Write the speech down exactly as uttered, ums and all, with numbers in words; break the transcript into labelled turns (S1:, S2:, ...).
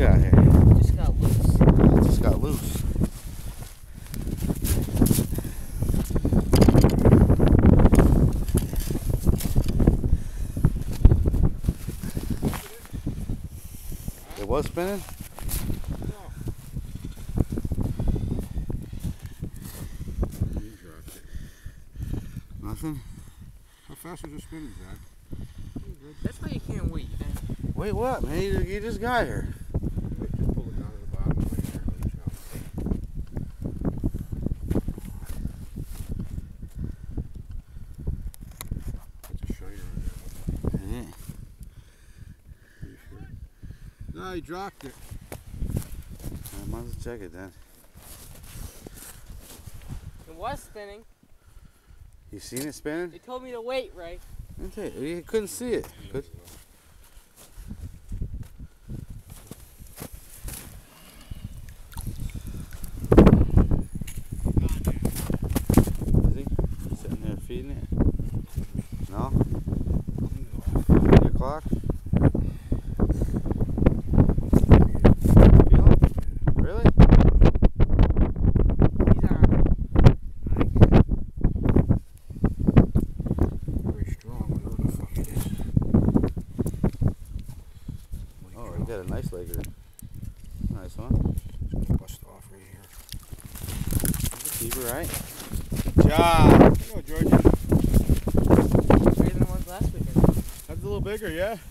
S1: got here?
S2: Just got loose.
S1: It just got loose. It was spinning? Nothing?
S3: How fast was it spinning, Zach?
S2: That's why you can't wait, man.
S1: Wait, what, man? You, you just got here.
S3: Wait, just pull it down to the bottom right here. Let me show. That's a shiner on that one.
S1: Yeah.
S3: Are you sure? No, he dropped it.
S1: I might as well check it then.
S2: It was spinning.
S1: You seen it spinning?
S2: They told me to wait, Ray.
S1: Okay, you couldn't see it. Could Is he sitting there feeding it? No? Your clock? Feel it? Really?
S2: He's on.
S3: Very strong, whatever the fuck it is.
S1: Oh, you got a nice legger. Nice one.
S3: It's gonna bust off right here.
S1: Keeper, right?
S3: Good job. There you go, Georgie.
S2: Bigger than the ones last weekend.
S3: That's a little bigger, yeah?